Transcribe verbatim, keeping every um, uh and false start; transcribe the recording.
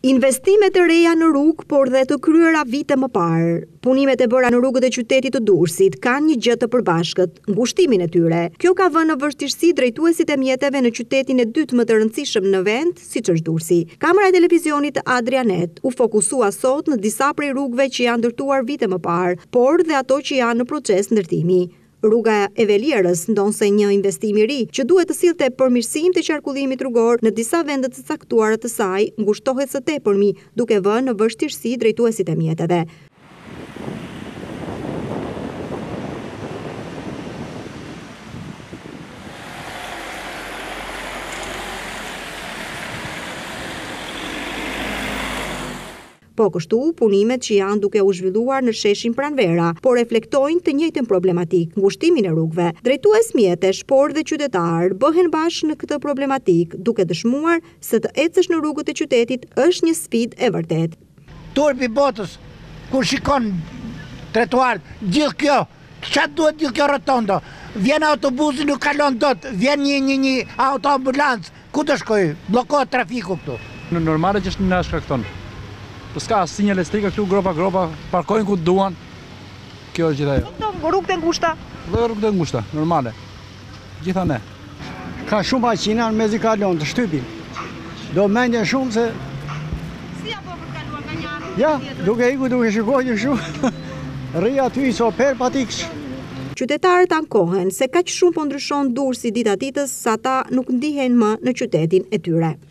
Investimet e reja në rrugë, por dhe të kryera vite më parë. Punimet e bëra në rrugët e qytetit të Durrësit kanë një gjë të përbashkët, ngushtimin e tyre. Kjo ka vënë në vështirësi drejtuesit e mjeteve në qytetin e dytë më të rëndësishëm në vend, siç është Durrësi. Kamera e televizionit Adrianet u fokusua sot në disa prej rrugëve që janë ndërtuar vite më parë, por dhe ato që janë në proces ndërtimi. Rruga e Velierës ndonse një investim i ri që duhet të sillte përmirësim të qarkullimit rrugor në disa vende të caktuara të saj ngushtohet së tepërmi, duke vënë në vështirësi drejtuesit e mjeteve. Po kështu, punimet që janë duke u zhvilluar në sheshin Pranvera, por reflektojnë të njëjtën problematik, ngushtimin e rrugëve. Drejtues mjetesh, por dhe qytetarë bëhen bashkë në këtë problematik, duke dëshmuar se të ecësh në rrugët e qytetit është një sfidë e vërtetë. Turpi botës, kur shikon tretuar, gjithë kjo, çfarë duhet gjithë kjo rotondo? Vjen autobusi, nuk kalon dot, vjen një një një autoambulancë, ku të shkojë? Bllokohet trafiku këtu. Në normale që është në shkakton. Po s'ka sinjal elektrike këtu, gropa gropa, parkojnë ku duan. Kjo është gjithë ajo. Rrugët e ngushta. Dhe rrugët e ngushta, normale. Gjitha ne. Ka shumë maqina në mezi kalon të shtypin. Do mendje shumë se... Si apo për kaluar nga një anë? Ja, duke iku, duke shikojnë shumë. Rri aty i so per patiksh. Qytetarët ankohen se kaq shumë po ndryshon Durrësi dita ditës sa ata nuk ndihen më në qytetin e tyre.